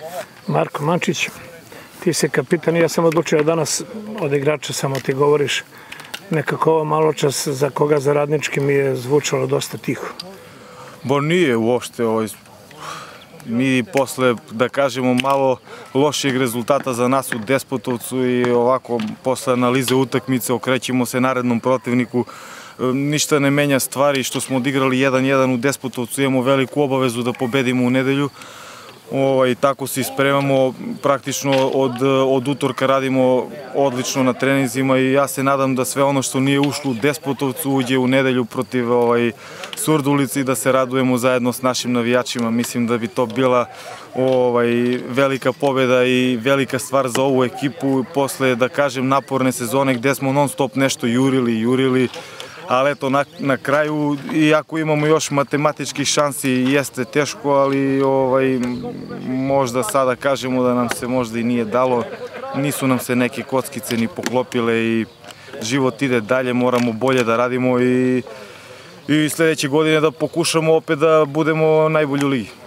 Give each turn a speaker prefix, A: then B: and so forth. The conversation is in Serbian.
A: Marko Mančić, ti si kapitan i ja sam odlučio danas od igrača samo ti govoriš. Nekako ovo malo čas za koga za Radnički mi je zvučalo dosta tiho.
B: Bo nije uopšte, mi posle, da kažemo, malo loših rezultata za nas u Despotovcu i ovako posle analize utakmice okrećemo se narednom protivniku. Ništa ne menja stvari što smo odigrali 1-1 u Despotovcu, imamo veliku obavezu da pobedimo u nedelju. Tako se ispremamo, praktično od utorka radimo odlično na treninzima i ja se nadam da sve ono što nije ušlo u Despotovcu uđe u nedelju protiv Surdulice i da se radujemo zajedno s našim navijačima. Mislim da bi to bila velika pobjeda i velika stvar za ovu ekipu posle, da kažem, naporne sezone gde smo non stop nešto jurili, ali eto, na kraju, iako imamo još matematičkih šansi, jeste teško, ali možda sada kažemo da nam se možda i nije dalo, nisu nam se neke kockice ni poklopile i život ide dalje, moramo bolje da radimo i sledeće godine da pokušamo opet da budemo najbolji u ligi.